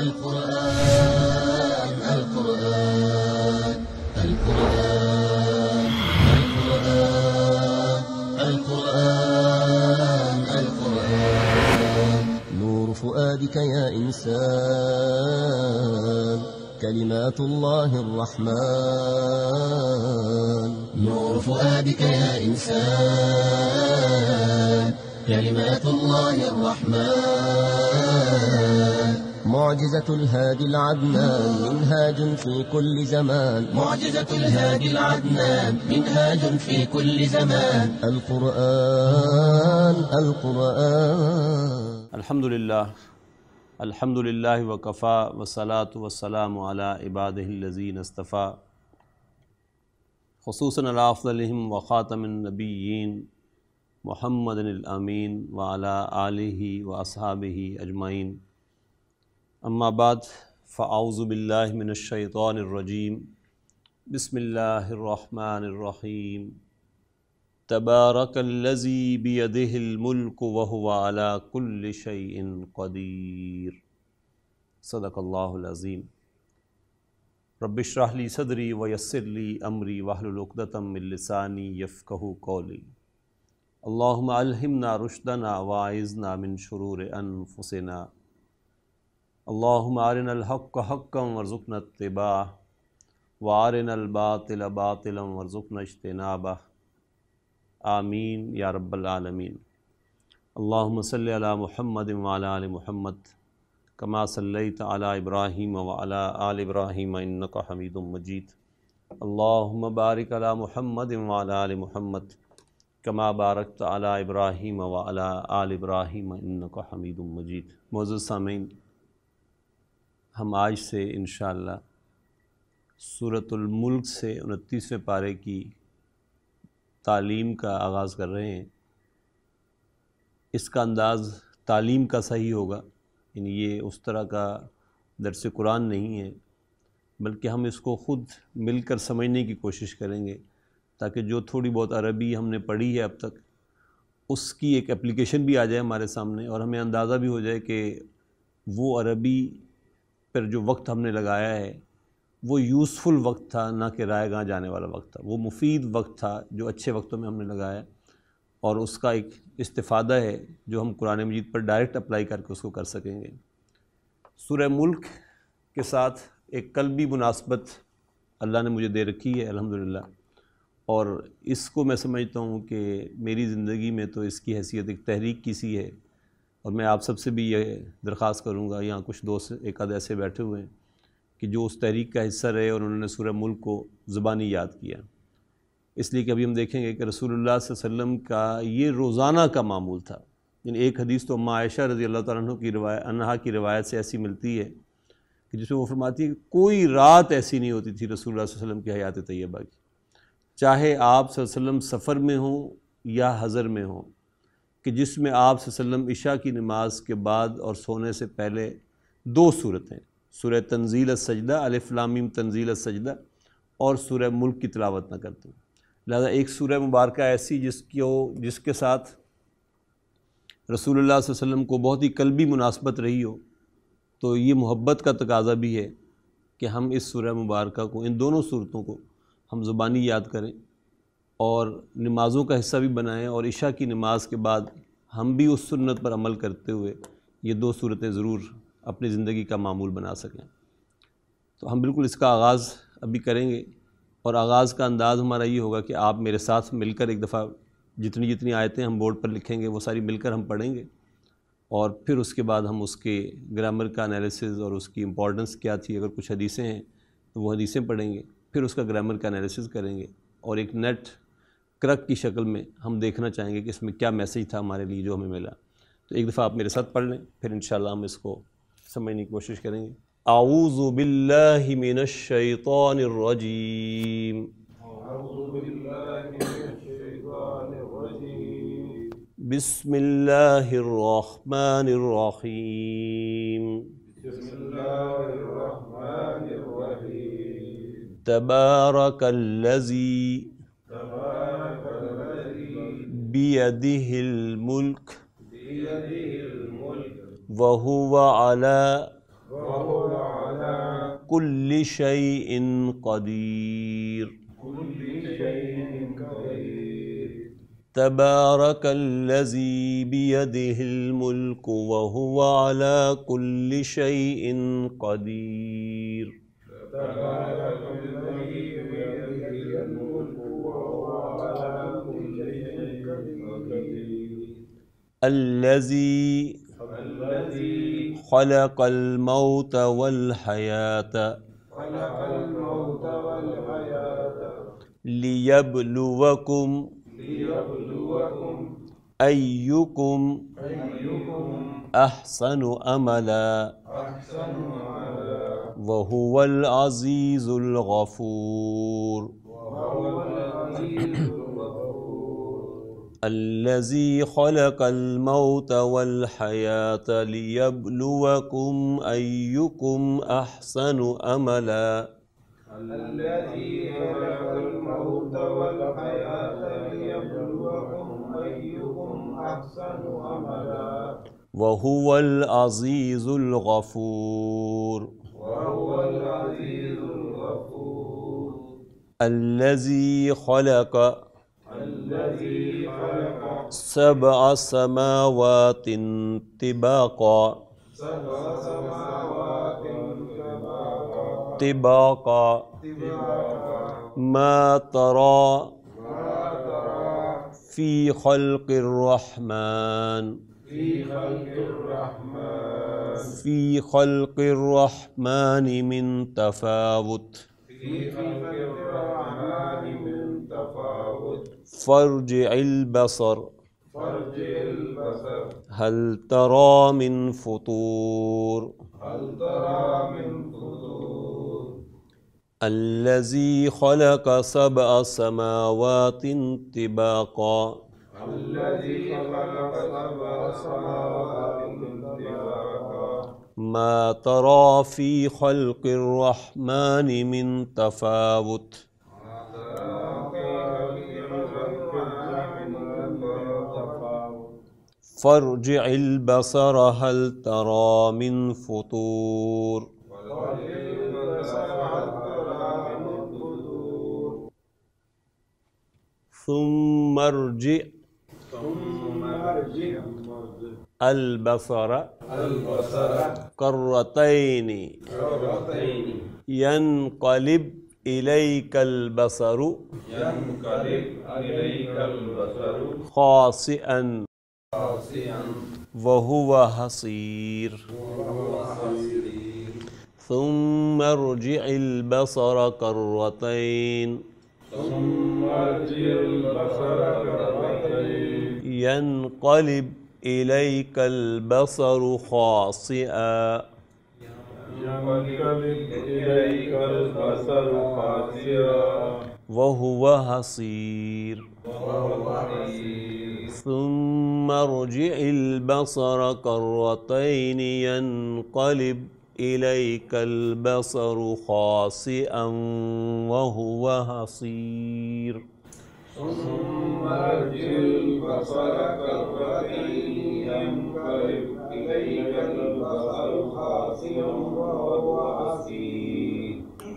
القرآن القرآن القرآن القرآن القرآن نور فؤادك يا إنسان كلمات الله الرحمن نور فؤادك يا إنسان كلمات الله الرحمن معجزة الهادي العدنان منهاج في كل زمان معجزة الهادي العدنان منهاج في كل زمان القرآن الحمد للہ وکفا والصلاة والسلام علی عبادہ الذین اصطفیٰ خصوصاً علی افضلہم وخاتم النبیین محمد الامین وعلی آلہ واصحابہ اجمعین اما بعد فاعوذ باللہ من الشیطان الرجیم بسم اللہ الرحمن الرحیم تبارک الذی بیدہ الملک وہو علی کل شیء قدیر صدق اللہ العظیم رب اشرح لی صدری ویسر لی امری واحلل عقدۃ من لسانی یفقہوا قولی اللہم الہمنا رشدنا واعذنا من شرور انفسنا اللہم ارنا الحق حقا وارزقنا اتباعہ وارنا الباطل باطلا وارزقنا اجتنابہ آمین یا رب العالمین اللہم صلی علی محمد وعلی آل محمد کما صلیت علی ابراہیم وعلی آل ابراہیم انک حمید مجید اللہم بارک علی محمد وعلی آل محمد کما بارکت علی ابراہیم وعلی آل ابراہیم انک حمید مجید معزز سامعین، ہم آج سے انشاءاللہ سورۃ الملک سے 29ویں پارے کی تعلیم کا آغاز کر رہے ہیں۔ اس کا انداز تعلیم کا صحیح ہوگا، یعنی یہ اس طرح کا درس قرآن نہیں ہے، بلکہ ہم اس کو خود مل کر سمجھنے کی کوشش کریں گے تاکہ جو تھوڑی بہت عربی ہم نے پڑھی ہے اب تک اس کی ایک اپلیکیشن بھی آ جائے ہمارے سامنے، اور ہمیں اندازہ بھی ہو جائے کہ وہ عربی پر جو وقت ہم نے لگایا ہے وہ یوزفل وقت تھا، نہ کہ رائے گاہ جانے والا وقت تھا، وہ مفید وقت تھا جو اچھے وقتوں میں ہم نے لگایا، اور اس کا ایک استفادہ ہے جو ہم قرآن مجید پر ڈائریکٹ اپلائی کر کے اس کو کر سکیں گے۔ سورہ ملک کے ساتھ ایک قلبی مناسبت اللہ نے مجھے دے رکھی ہے الحمدللہ، اور اس کو میں سمجھتا ہوں کہ میری زندگی میں تو اس کی حیثیت ایک تحریک کی سی ہے، اور میں آپ سب سے بھی یہ درخواست کروں گا، یہاں کچھ دوست ایک آدھ ایسے بیٹھے ہوئے ہیں کہ جو اس تحریک کا حصہ رہے اور انہوں نے سورہ ملک کو زبانی یاد کیا، اس لیے کہ ابھی ہم دیکھیں گے کہ رسول اللہ صلی اللہ علیہ وسلم کا یہ روزانہ کا معمول تھا۔ یعنی ایک حدیث تو اماں عائشہ رضی اللہ تعالیٰ عنہا کی روایت سے ایسی ملتی ہے کہ جس میں وہ فرماتی ہے کہ کوئی رات ایسی نہیں ہوتی تھی رسول اللہ صلی اللہ علیہ وسلم کی حیات طیبہ کی، چاہے آپ صلی اللہ علیہ وسلم سفر میں ہوں یا حضر میں ہوں، کہ جس میں آپ صلی اللہ علیہ وسلم عشاء کی نماز کے بعد اور سونے سے پہلے 2 صورتیں، سورہ تنزیل السجدہ الف لام میم تنزیل السجدہ اور سورہ ملک کی تلاوت نہ کرتے ہیں۔ لہذا ایک سورہ مبارکہ ایسی جس کے ساتھ رسول اللہ صلی اللہ علیہ وسلم کو بہت ہی قلبی مناسبت رہی ہو، تو یہ محبت کا تقاضا بھی ہے کہ ہم اس سورہ مبارکہ کو، ان دونوں صورتوں کو ہم زبانی یاد کریں اور نمازوں کا حصہ بھی بنائیں، اور عشاء کی نماز کے بعد ہم بھی اس سنت پر عمل کرتے ہوئے یہ 2 صورتیں ضرور اپنی زندگی کا معمول بنا سکیں۔ تو ہم بالکل اس کا آغاز ابھی کریں گے، اور آغاز کا انداز ہمارا یہ ہوگا کہ آپ میرے ساتھ مل کر ایک دفعہ جتنی آیتیں ہم بورڈ پر لکھیں گے وہ ساری مل کر ہم پڑھیں گے، اور پھر اس کے بعد ہم اس کے گرامر کا انالیسز اور اس کی امپورٹنس کیا تھی، اگر کچھ حدیثیں ہیں تو وہ حدیثیں پڑھیں گے، پھر اس کا گرامر کا انالیسز کریں گے، اور ایک نیٹ کرک کی شکل میں ہم دیکھنا چاہیں گے کہ اس میں کیا میسیج تھا ہمارے لیے جو ہمیں ملا۔ تو ایک دفعہ آپ میرے ساتھ پڑھ لیں، پھر انشاءاللہ ہم اس کو سمجھنے کی کوشش کریں گے۔ اعوذ باللہ من الشیطان الرجیم، بسم اللہ الرحمن الرحیم، تبارک الذی بیدہ الملک وہو علی كل شيء قدير تبارك الذي بيده الملك وهو على كل شيء قدير الذي خلق الموت والحياة ليبلوكم أيكم أحسن عملا وهو العزيز الغفور الذي خلق الموت والحياة ليبلوكم أيكم أحسن عملا الذي خلق الموت والحياة ليبلوكم أيكم أحسن عملا وهو العزيز الغفور الذي خلق سبع سماوات طباقا ما ترى في خلق الرحمن من تفاوت فارجع البصر هل ترى من فطور الذي خلق سبع سماوات طباقا ما ترى في خلق الرحمن من تفاوت فارجع البصر هل ترى من فطور ثم ارجع البصر كرتين ينقلب إليك البصر خاسئا وهو حسير ثم ارجع البصر كرتين ينقلب إليك البصر خاسئا وهو حسير ثم ارجع البصر كرتين ينقلب إليك البصر خاسئا وهو حسير ثم ارجع البصر كرتين ينقلب إليك البصر خاسئا وهو حسير.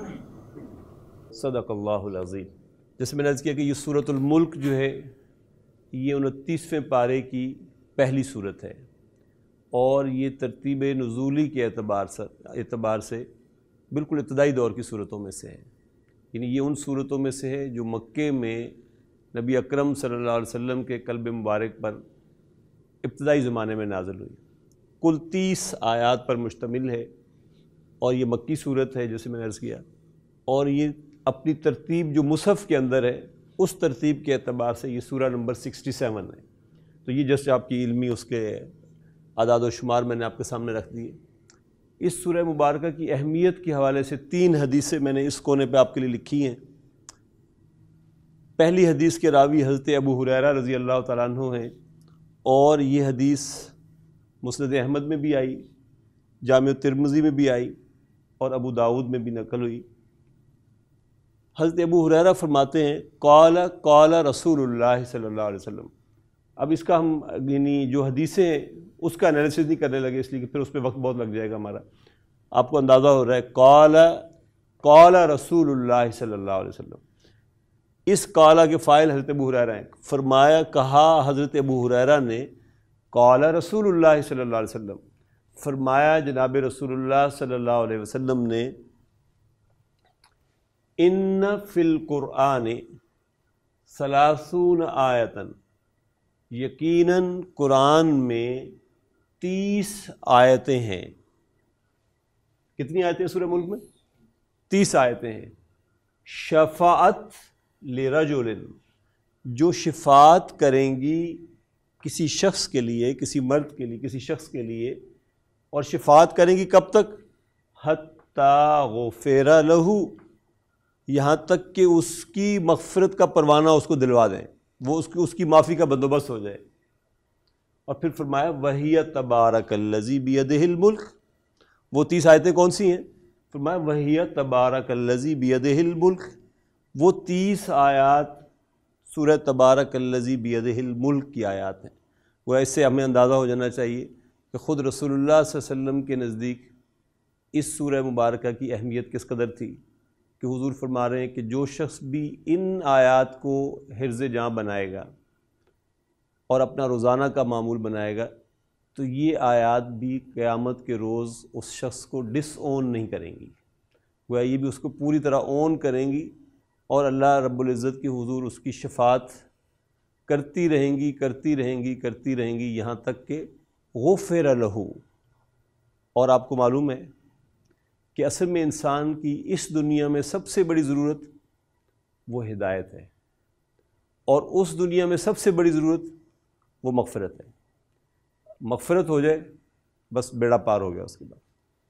صدق اللہ العظیم. جیسے میں نے عرض کیا کہ یہ سورۃ الملک جو ہے یہ 29ویں پارے کی پہلی صورت ہے اور یہ ترتیب نزولی کے اعتبار سے بالکل ابتدائی دور کی صورتوں میں سے ہے. یعنی یہ ان صورتوں میں سے ہے جو مکے میں نبی اکرم صلی اللہ علیہ وسلم کے قلب مبارک پر ابتدائی زمانے میں نازل ہوئی. کل 30 آیات پر مشتمل ہے اور یہ مکی صورت ہے جیسے میں نے عرض کیا، اور یہ اپنی ترتیب جو مصحف کے اندر ہے اس ترتیب کے اعتبار سے یہ سورہ نمبر 67 ہے. تو یہ جیسے آپ کی علمی اس کے اعداد و شمار میں نے آپ کے سامنے رکھ دیے. اس سورہ مبارکہ کی اہمیت کے حوالے سے 3 حدیثیں میں نے اس کونے پہ آپ کے لیے لکھی ہیں. پہلی حدیث کے راوی حضرت ابو ہریرہ رضی اللہ تعالیٰ عنہ ہیں اور یہ حدیث مسند احمد میں بھی آئی، جامع ترمذی میں بھی آئی اور ابو داؤد میں بھی نقل ہوئی. حضرت ابو ہریرہ فرماتے ہیں قال رسول اللہ صلی اللہ علیہ وسلم. اب اس کا ہم یعنی جو حدیثیں اس کا انالیسس نہیں کرنے لگے اس لیے کہ پھر اس پہ وقت بہت لگ جائے گا ہمارا. آپ کو اندازہ ہو رہا ہے قال رسول اللہ صلی اللہ علیہ وسلم، اس قال کے فاعل حضرت ابو ہریرہ ہیں، فرمایا کہا حضرت ابو ہریرہ نے، قال رسول اللہ صلی اللہ علیہ وسلم، فرمایا جناب رسول اللہ صلی اللہ علیہ وسلم نے، ان فی القرآن 30 آیتاً، یقیناً قرآن میں 30 آیتیں ہیں۔ کتنی آیتیں سورہ ملک میں؟ 30 آیتیں ہیں۔ شفاعت لرجل، جو شفاعت کریں گی کسی شخص کے لیے، کسی مرد کے لیے، کسی شخص کے لیے، اور شفاعت کریں گی کب تک؟ حتی غفر لہ، یہاں تک کہ اس کی مغفرت کا پروانہ اس کو دلوا دیں، وہ اس کی معافی کا بندوبست ہو جائے۔ اور پھر فرمایا وَهِيَ تَبَارَكَ الَّذِي بِيَدِهِ الْمُلْكُ، وہ 30 آیتیں کون سی ہیں؟ فرمایا وَهِيَ تَبَارَكَ الَّذِي بِيَدِهِ الْمُلْكُ، وہ 30 آیات سورہ تبارک الذی بیدہ الملک کی آیات ہیں۔ وہ ایسے ہمیں اندازہ ہو جانا چاہیے کہ خود رسول اللہ صلی اللہ علیہ وسلم کے نزدیک اس سورہ مبارکہ کی اہمیت کس قدر تھی کہ حضور فرما رہے ہیں کہ جو شخص بھی ان آیات کو حرز جاں بنائے گا اور اپنا روزانہ کا معمول بنائے گا تو یہ آیات بھی قیامت کے روز اس شخص کو ڈس اون نہیں کریں گی، گویا یہ بھی اس کو پوری طرح اون کریں گی، اور اللہ رب العزت کی حضور اس کی شفاعت کرتی رہیں گی کرتی رہیں گی کرتی رہیں گی یہاں تک کہ غفر لہ۔ اور آپ کو معلوم ہے کہ اصل میں انسان کی اس دنیا میں سب سے بڑی ضرورت وہ ہدایت ہے، اور اس دنیا میں سب سے بڑی ضرورت وہ مغفرت ہے۔ مغفرت ہو جائے بس بیڑا پار ہو گیا۔ اس کے بعد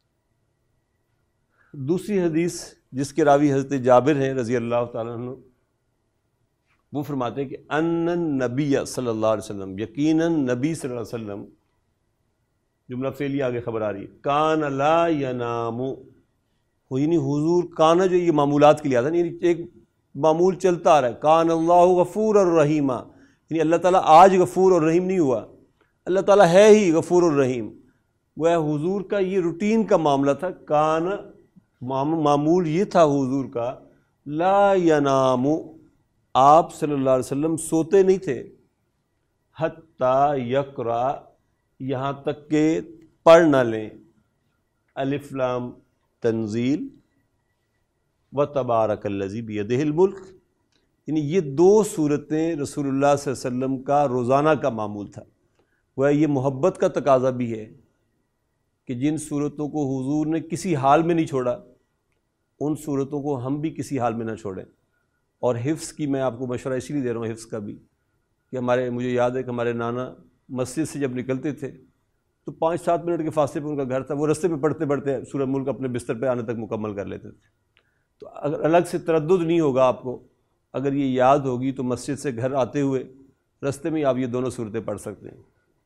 دوسری حدیث جس کے راوی حضرت جابر ہیں رضی اللہ تعالیٰ عنہ، وہ فرماتے ہیں کہ ان النبی صلی اللہ علیہ وسلم، یقیناً نبی صلی اللہ علیہ وسلم، جملہ فعلی آگے خبر آ رہی ہے، کان لا ینام، یعنی حضور کانا جو یہ معمولات کے لیے آتا ہے، یعنی ایک معمول چلتا آ رہا ہے، کان اللہ غفور الرحیم، یعنی اللہ تعالیٰ آج غفور اور رحیم نہیں ہوا، اللہ تعالیٰ ہے ہی غفور الرحیم۔ وہ حضور کا یہ روٹین کا معاملہ تھا، کان معمول یہ تھا حضور کا، لا ینام، آپ صلی اللہ علیہ وسلم سوتے نہیں تھے، حتی یقرأ، یہاں تک کہ پڑھ نہ لیں، الف لام تنزیل و تبارک الذی بیدہ الملک، یعنی یہ دو صورتیں رسول اللہ صلی اللہ علیہ وسلم کا روزانہ کا معمول تھا۔ وہ یہ محبت کا تقاضا بھی ہے کہ جن صورتوں کو حضور نے کسی حال میں نہیں چھوڑا ان صورتوں کو ہم بھی کسی حال میں نہ چھوڑیں۔ اور حفظ کی میں آپ کو مشورہ اسی لیے دے رہا ہوں، حفظ کا بھی، کہ مجھے یاد ہے کہ ہمارے نانا مسجد سے جب نکلتے تھے تو 5-7 منٹ کے فاصلے پہ ان کا گھر تھا، وہ رستے میں پڑھتے پڑھتے سورہ ملک اپنے بستر پہ آنے تک مکمل کر لیتے تھے۔ تو اگر الگ سے تردد نہیں ہوگا آپ کو، اگر یہ یاد ہوگی تو مسجد سے گھر آتے ہوئے رستے میں آپ یہ دونوں صورتیں پڑھ سکتے ہیں۔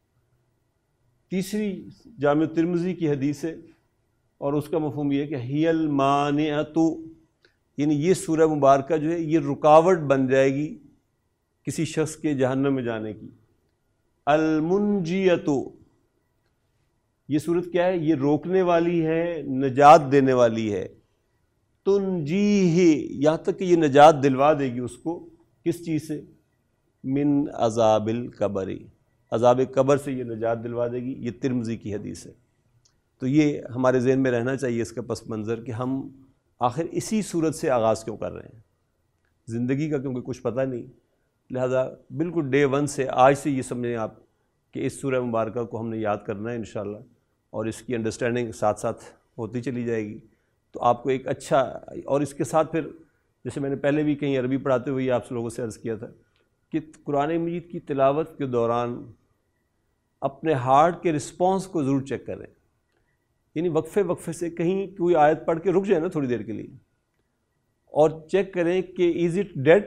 تیسری جامع ترمذی کی حدیث ہے اور اس کا مفہوم یہ ہے کہ ہی المانعۃ، یعنی یہ سورہ مبارکہ جو ہے یہ رکاوٹ بن جائے گی کسی شخص کے جہنم میں جانے کی۔ المنجیۃ، یہ صورت کیا ہے؟ یہ روکنے والی ہے، نجات دینے والی ہے۔ تنجیہ، یہاں تک کہ یہ نجات دلوا دے گی اس کو، کس چیز سے؟ من عذاب القبر، عذاب قبر سے یہ نجات دلوا دے گی۔ یہ ترمذی کی حدیث ہے۔ تو یہ ہمارے ذہن میں رہنا چاہیے اس کا پس منظر کہ ہم آخر اسی صورت سے آغاز کیوں کر رہے ہیں۔ زندگی کا کیونکہ کچھ پتہ نہیں، لہذا بالکل ڈے 1 سے، آج سے یہ سمجھیں آپ کہ اس سورہ مبارکہ کو ہم نے یاد کرنا ہے انشاءاللہ، اور اس کی انڈرسٹینڈنگ ساتھ ساتھ ہوتی چلی جائے گی تو آپ کو ایک اچھا، اور اس کے ساتھ پھر جیسے میں نے پہلے بھی کہیں عربی پڑھاتے ہوئے آپ لوگوں سے عرض کیا تھا کہ قرآن مجید کی تلاوت کے دوران اپنے ہارٹ کے رسپانس کو ضرور چیک کریں، یعنی وقفے سے کہیں کوئی آیت پڑھ کے رک جائے نا تھوڑی دیر کے لیے، اور چیک کریں کہ از اٹ ڈیڈ،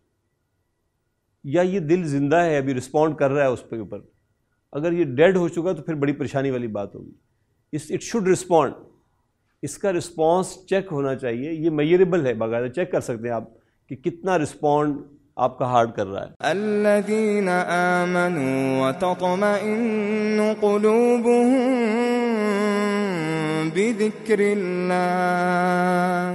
یا یہ دل زندہ ہے ابھی رسپونڈ کر رہا ہے اس کے اوپر۔ اگر یہ ڈیڈ ہو چکا تو پھر بڑی پریشانی والی بات ہوگی۔ اٹ شوڈ رسپونڈ، اس کا رسپانس چیک ہونا چاہیے، یہ میئربل ہے، باقاعدہ چیک کر سکتے ہیں آپ کہ کتنا رسپونڈ آپ کا ہارٹ کر رہا ہے۔ الذین آمنوا وتطمئن قلوبهم بذكر الله